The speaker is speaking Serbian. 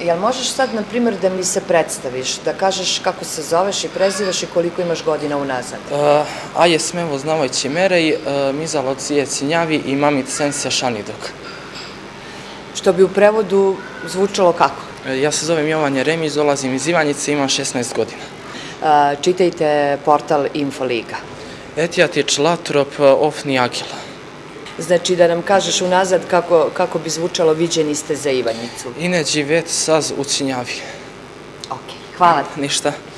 Jel možeš sad, na primjer, da mi se predstaviš, da kažeš kako se zoveš i prezivaš i koliko imaš godina unazad? Aje Smevo Znavojći Merej, Mizalo Cije Cinjavi i Mamit Sensja Šanidok. Što bi u prevodu zvučalo kako? Ja se zovem Jovan Jeremić, dolazim iz Ivanjice, imam 16 godina. Čitajte portal Infoliga. Etijat je člatrop ofni agila. Znači da nam kažeš unazad kako bi zvučalo viđeni ste za Ivanjicu. Ineđi vet saz u Cinjavi. Ok, hvala. Ništa.